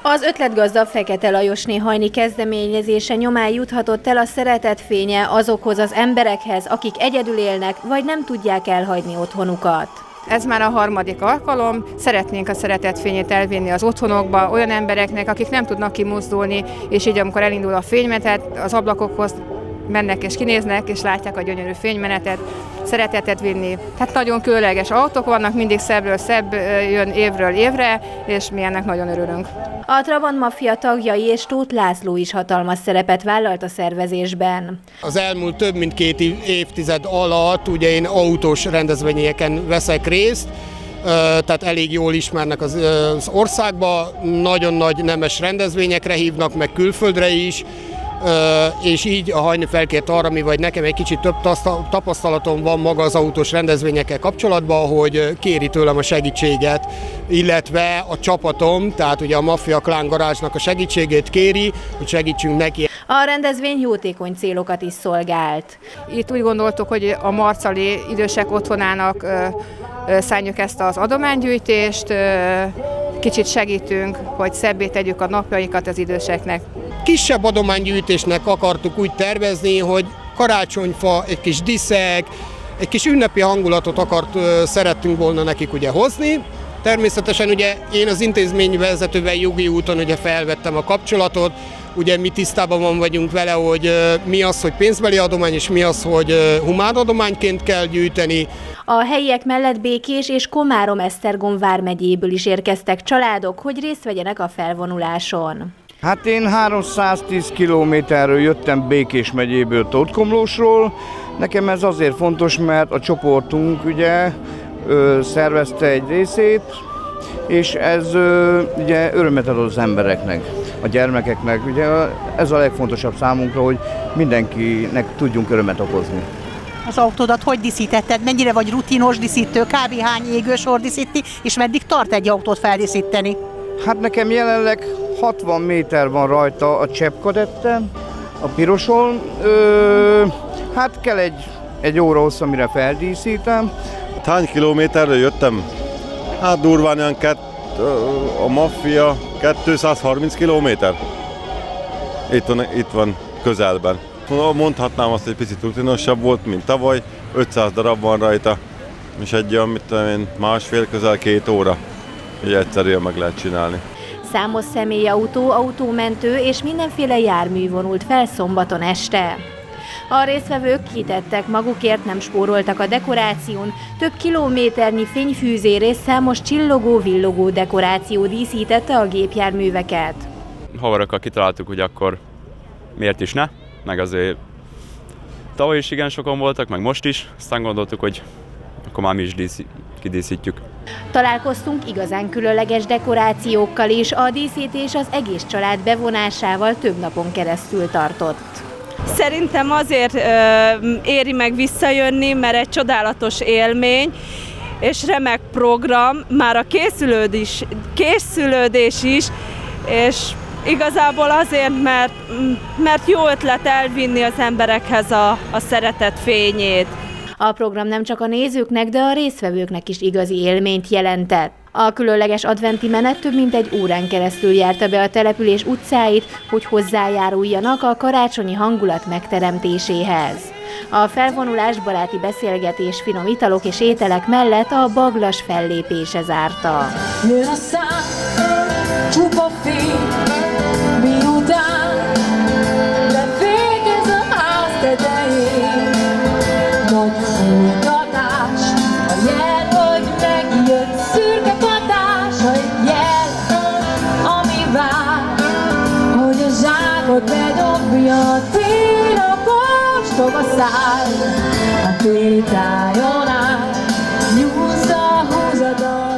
Az ötletgazda Fekete Lajosné Hajni kezdeményezése nyomán juthatott el a szeretet fénye azokhoz az emberekhez, akik egyedül élnek, vagy nem tudják elhagyni otthonukat. Ez már a harmadik alkalom, szeretnénk a szeretetfényét elvinni az otthonokba olyan embereknek, akik nem tudnak kimozdulni, és így amikor elindul a fénymenet, az ablakokhoz mennek és kinéznek, és látják a gyönyörű fénymenetet, szeretetet vinni. Tehát nagyon különleges autók vannak, mindig szebbről szebb jön évről évre, és mi ennek nagyon örülünk. A Trabant Maffia tagjai és Tóth László is hatalmas szerepet vállalt a szervezésben. Az elmúlt több mint 2 évtized alatt ugye én autós rendezvényeken veszek részt, tehát elég jól ismernek az országba, nagyon nagy nemes rendezvényekre hívnak, meg külföldre is, és így a Hajni felkért arra, vagy nekem egy kicsit több tapasztalatom van maga az autós rendezvényekkel kapcsolatban, hogy kéri tőlem a segítséget, illetve a csapatom, tehát ugye a Maffia Klán Garázsnak a segítségét kéri, hogy segítsünk neki. A rendezvény jótékony célokat is szolgált. Itt úgy gondoltuk, hogy a marcali idősek otthonának szálljuk ezt az adománygyűjtést, kicsit segítünk, hogy szebbé tegyük a napjaikat az időseknek. Kisebb adománygyűjtésnek akartuk úgy tervezni, hogy karácsonyfa, egy kis diszek, egy kis ünnepi hangulatot szerettünk volna nekik ugye hozni. Természetesen ugye én az intézményvezetővel jogi úton ugye felvettem a kapcsolatot, ugye mi tisztában vagyunk vele, hogy mi az, hogy pénzbeli adomány, és mi az, hogy humán adományként kell gyűjteni. A helyiek mellett Békés és Komárom-Esztergom vármegyéből is érkeztek családok, hogy részt vegyenek a felvonuláson. Hát én 310 kilométerről jöttem Békés megyéből, Tóth-Komlósról. Nekem ez azért fontos, mert a csoportunk ugye szervezte egy részét, és ez ugye örömet ad az embereknek, a gyermekeknek. Ugye ez a legfontosabb számunkra, hogy mindenkinek tudjunk örömet okozni. Az autódat hogy díszítetted? Mennyire vagy rutinos díszítő? Kb. Hány égősor díszíti, és meddig tart egy autót feldíszíteni? Hát nekem jelenleg 60 méter van rajta a cseppkadetten, a piroson. Hát kell egy óra hosszú, amire feldíszítem. Hány kilométerről jöttem? Hát durván olyan a Maffia 230 kilométer. Itt van közelben. Mondhatnám azt, hogy picit rutinosabb volt, mint tavaly. 500 darab van rajta, és egy olyan, mit tudom én, másfél, közel 2 óra. Így egyszerűen meg lehet csinálni. Számos személyautó, autómentő és mindenféle jármű vonult fel szombaton este. A résztvevők kitettek magukért, nem spóroltak a dekoráción, több kilométernyi fényfűzér és számos csillogó-villogó dekoráció díszítette a gépjárműveket. Havarokkal kitaláltuk, hogy akkor miért is ne, meg azért tavaly is igen sokan voltak, meg most is, aztán gondoltuk, hogy akkor már mi is kidíszítjük. Találkoztunk igazán különleges dekorációkkal is, a díszítés az egész család bevonásával több napon keresztül tartott. Szerintem azért éri meg visszajönni, mert egy csodálatos élmény, és remek program, már a készülődés is, és igazából azért, mert jó ötlet elvinni az emberekhez a szeretet fényét. A program nem csak a nézőknek, de a résztvevőknek is igazi élményt jelentett. A különleges adventi menet több mint egy órán keresztül járta be a település utcáit, hogy hozzájáruljanak a karácsonyi hangulat megteremtéséhez. A felvonulás baráti beszélgetés, finom italok és ételek mellett a baglas fellépése zárta. Jön a szám, csupa fény, miután lefékez a ház tetején. Nagy fújtatás, a jel, hogy megjött szürke patás, egy jel, ami vár, hogy a zsákot bedobja, tínokos tobaszáll, a téli tájon áll, nyúzza a húzata.